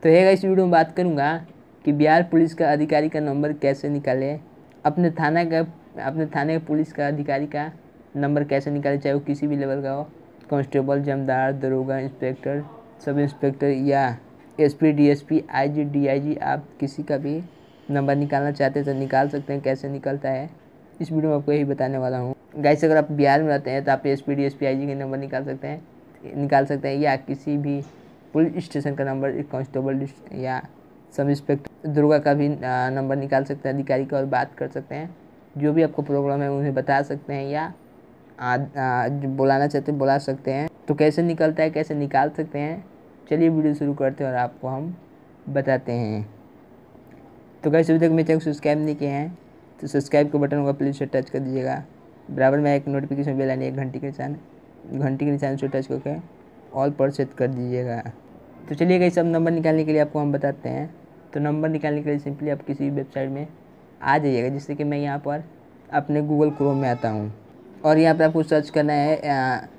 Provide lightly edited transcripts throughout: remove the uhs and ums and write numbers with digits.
तो है इस वीडियो में बात करूँगा कि बिहार पुलिस का अधिकारी का नंबर कैसे निकालें, अपने थाने के पुलिस का अधिकारी का नंबर कैसे निकालें, चाहे वो किसी भी लेवल का हो, कांस्टेबल, जमदार, दरोगा, इंस्पेक्टर, सब इंस्पेक्टर या एसपी, डीएसपी, आईजी, डीआईजी, आप किसी का भी नंबर निकालना चाहते हैं तो निकाल सकते हैं। कैसे निकलता है इस वीडियो में आपको यही बताने वाला हूँ। गाइस, अगर आप बिहार में रहते हैं तो आप एसपी, डीएसपी, आईजी के नंबर निकाल सकते हैं या किसी भी पुलिस स्टेशन का नंबर, कांस्टेबल या सब इंस्पेक्टर, दरोगा का भी नंबर निकाल सकते हैं, अधिकारी का, और बात कर सकते हैं। जो भी आपको प्रॉब्लम है उन्हें बता सकते हैं या जो बुलाना चाहते हैं बुला सकते हैं। तो कैसे निकलता है, कैसे निकाल सकते हैं, चलिए वीडियो शुरू करते हैं और आपको हम बताते हैं। तो गाइस, अभी तक मेरे चैनल को सब्सक्राइब नहीं किए हैं तो सब्सक्राइब का बटन होगा, प्लीज़ उसे टच कर दीजिएगा। बराबर में एक नोटिफिकेशन बेल आनी है, घंटी के निशान से टच करके ऑल पर सेट कर दीजिएगा। तो चलिए गाइस, सब नंबर निकालने के लिए आपको हम बताते हैं। तो नंबर निकालने के लिए सिंपली आप किसी भी वेबसाइट में आ जाइएगा, जैसे कि मैं यहाँ पर अपने गूगल क्रोम में आता हूँ और यहाँ पर आपको सर्च करना है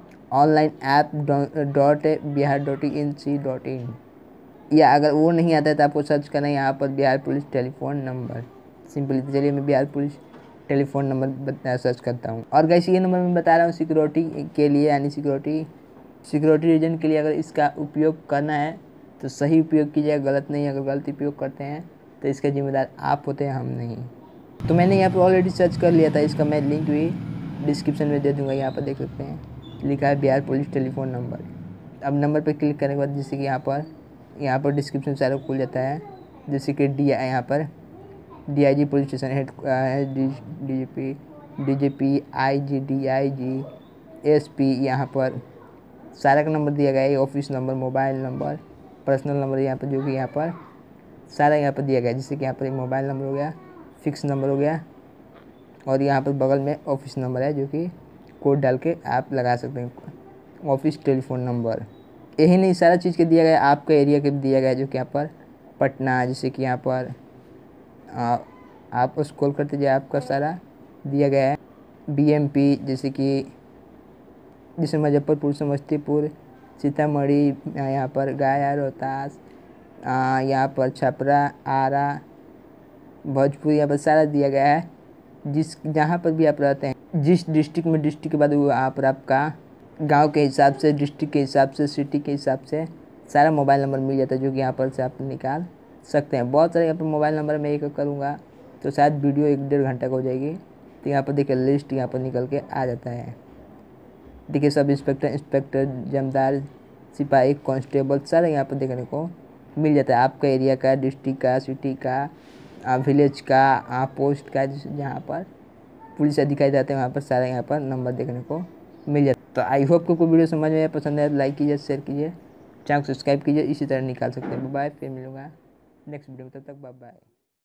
online-app.bihar.in.c.in, या अगर वो नहीं आता है तो आपको सर्च करना है यहाँ पर Bihar police telephone number simply. तो चलिए मैं Bihar police telephone number search करता हूँ। और गाइस, ये नंबर मैं बता रहा हूँ सिक्योरिटी के लिए, यानी सिक्योरिटी रीजन के लिए अगर इसका उपयोग करना है तो सही उपयोग कीजिएगा, गलत नहीं। अगर गलत उपयोग करते हैं तो इसका जिम्मेदार आप होते हैं, हम नहीं। तो मैंने यहाँ पर ऑलरेडी सर्च कर लिया था, इसका मैं लिंक भी डिस्क्रिप्शन में दे दूँगा। यहाँ पर देख सकते हैं लिखा है बिहार पुलिस टेलीफोन नंबर। अब नंबर पर क्लिक करने के बाद जैसे कि यहाँ पर डिस्क्रिप्शन सारा खुल जाता है, जैसे कि यहाँ पर DIG police station head, DGP, IG, DIG, SP, यहाँ पर सारा का नंबर दिया गया है। Office number, mobile number, personal number, यहाँ पर जो कि यहाँ पर सारा यहाँ पर दिया गया है। जैसे कि यहाँ पर एक मोबाइल नंबर हो गया, फिक्स नंबर हो गया, और यहाँ पर बगल में ऑफिस नंबर है जो कि कोड डाल के आप लगा सकते हैं, ऑफिस टेलीफोन नंबर। यही नहीं, सारा चीज़ के दिया गया है, आपका एरिया के भी दिया गया है, जो कि यहाँ पर पटना, जैसे कि यहाँ पर आप स्क्रॉल करते जाए, आपका सारा दिया गया है। बीएमपी जैसे मुजफ्फरपुर, समस्तीपुर, सीतामढ़ी, यहाँ पर गया, रोहतास, यहाँ पर छपरा, आरा, भोजपुर, यहाँ पर सारा दिया गया है। जहाँ पर भी आप रहते हैं, जिस डिस्ट्रिक्ट में, डिस्ट्रिक्ट के बाद वो यहाँ पर आपका गांव के हिसाब से, डिस्ट्रिक्ट के हिसाब से, सिटी के हिसाब से सारा मोबाइल नंबर मिल जाता है, जो कि यहाँ पर से आप निकाल सकते हैं। बहुत सारे यहाँ पर मोबाइल नंबर मैं एक करूँगा तो शायद वीडियो 1-1.5 घंटा का हो जाएगी। तो यहाँ पर देखिए लिस्ट यहाँ पर निकल के आ जाता है। देखिए सब इंस्पेक्टर, जमदार, सिपाही, कांस्टेबल सारा यहाँ पर देखने को मिल जाता है। आपका एरिया का, डिस्ट्रिक्ट का, सिटी का, विलेज का, पोस्ट का, जहाँ पर पुलिस अधिकारी रहते हैं वहाँ पर सारा यहाँ पर नंबर देखने को मिल जाता है। तो आई होप को वीडियो समझ में पसंद है, लाइक कीजिए, शेयर कीजिए, चैनल सब्सक्राइब कीजिए। इसी तरह निकाल सकते हैं। बाय, फिर मिलूंगा नेक्स्ट वीडियो में, तब तक बाय बाय।